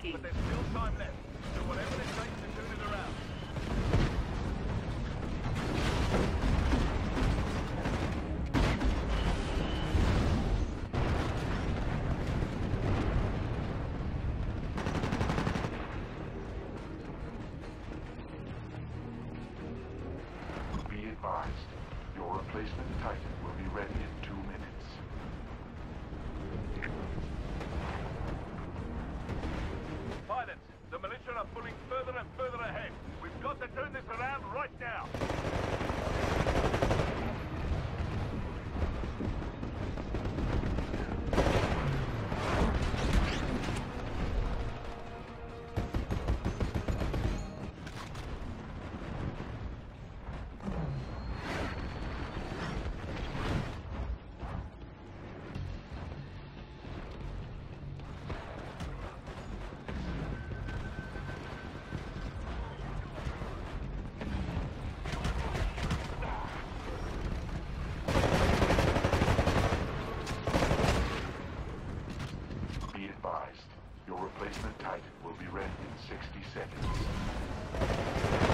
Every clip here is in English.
taking. But there's still time left. Do whatever it takes to turn it around. Be advised, your replacement Titan will be ready in 2 minutes. Pilots, the militia are pulling further and further ahead. We've got to turn this around right now. Be advised, your replacement Titan will be ready in 60 seconds.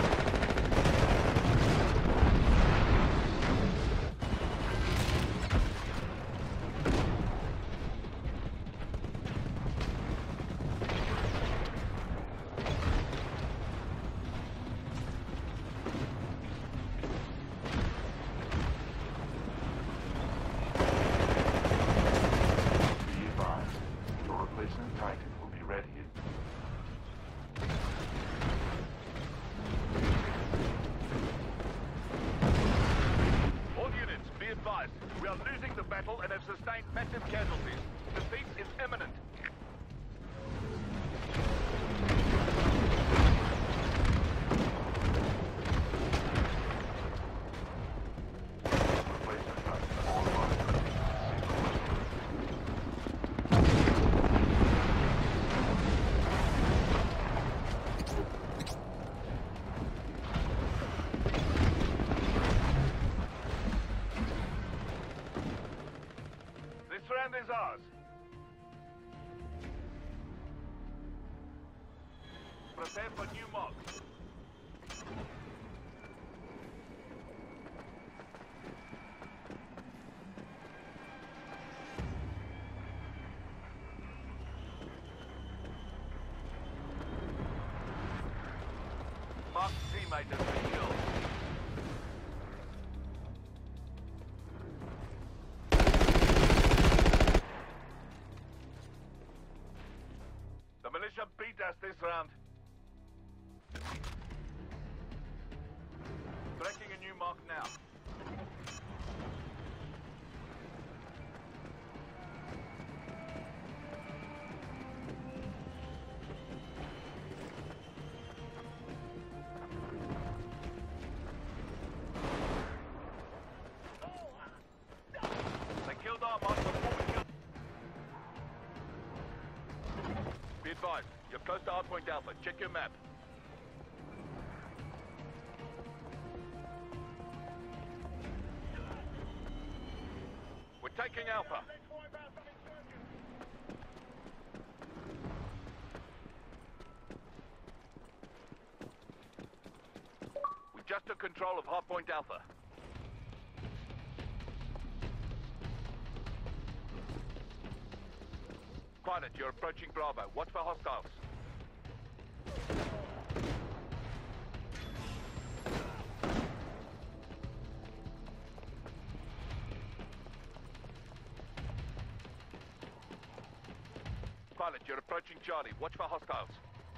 Be advised, your replacement Titan will be ready in... All units, be advised. We are losing the battle and have sustained massive casualties. Defeat is imminent. Replacement Titan online. This round is ours. Prepare for new mocks. Mark's teammate has been killed. The militia beat us this round. Tracking a new mark now. They killed our mark before we killed. Be advised, you're close to Hardpoint Alpha. Check your map. We're taking Alpha. We just took control of Hardpoint Alpha. Pilot, you're approaching Bravo. Watch for hostiles. Pilot, you're approaching Charlie. Watch for hostiles.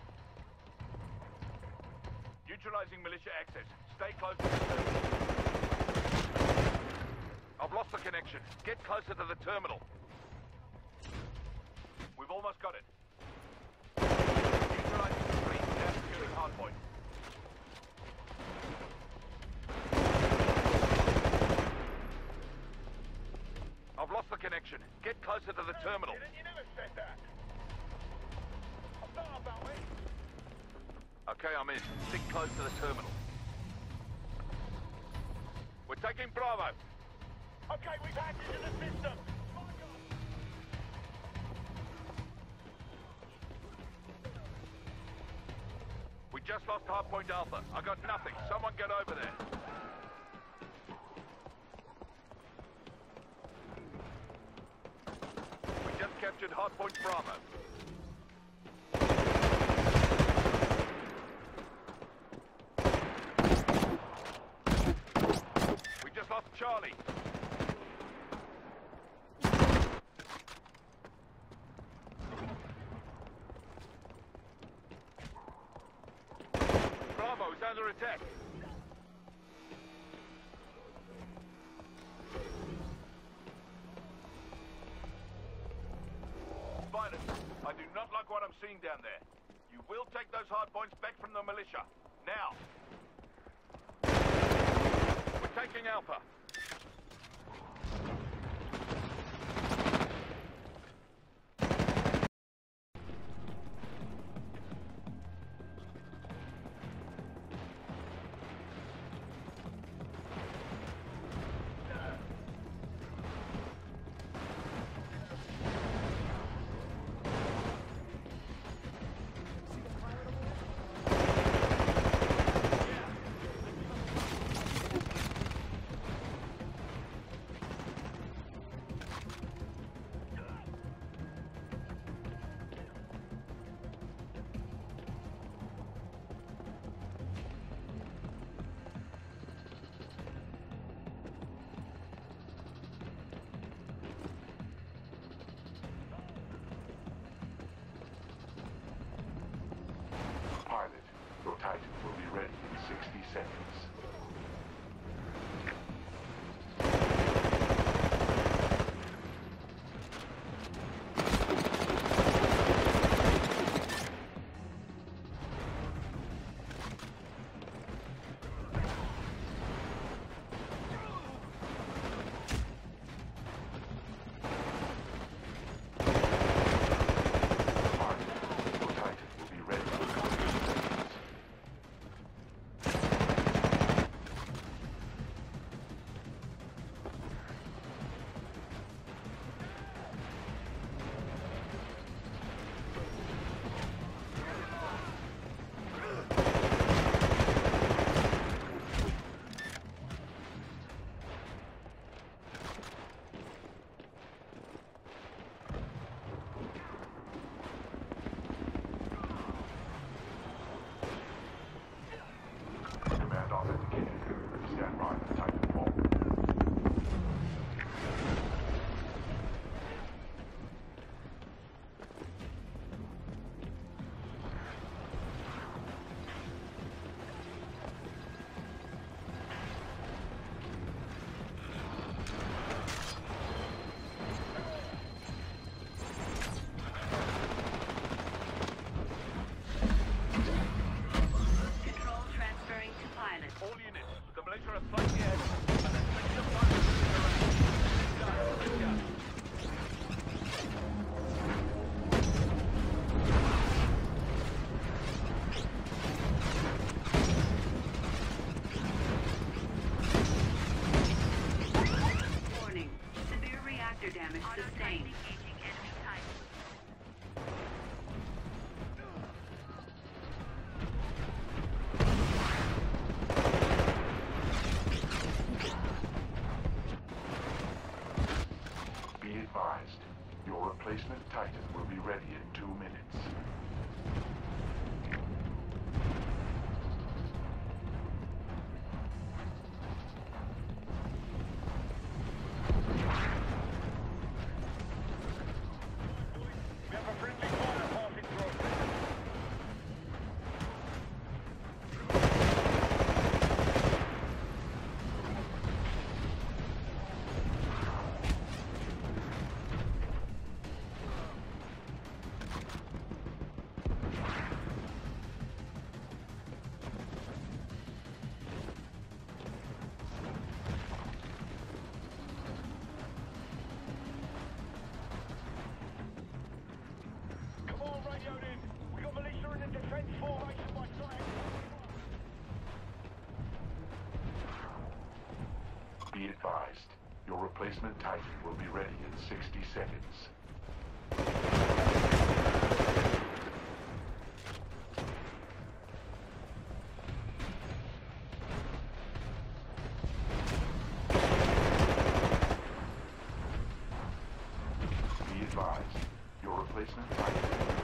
Neutralizing militia access. Stay close to the terminal. I've lost the connection. Get closer to the terminal. We've almost got it. Neutralizing the fleet. Now securing hardpoint. I've lost the connection. Get closer to the terminal. You never said that. I thought about it. Okay, I'm in. Stick close to the terminal. We're taking Bravo. Okay, we've hacked into the system. just lost Hardpoint Alpha. I got nothing. Someone get over there. We just captured Hardpoint Bravo. We just lost Charlie. Bravo is under attack. Pilot, I do not like what I'm seeing down there. You will take those hardpoints back from the militia. Now. We're taking Alpha. Pilot, your Titan will be ready in 60 seconds. Stand by for Titanfall. Control transferring to pilot. All units, the militia are slightly ahead. And let's make the pilot let's go. Warning. Severe reactor damage sustained. Be advised, your replacement Titan will be ready in 2 minutes. We have a friendly fire passing through. Come on, radioed in. We got militia in the defense formation by sight. Be advised, your replacement Titan will be ready in 60 seconds.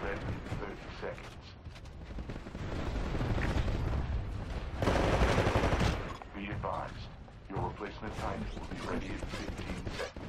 ready in 30 seconds. Be advised, your replacement Titan will be ready in 15 seconds.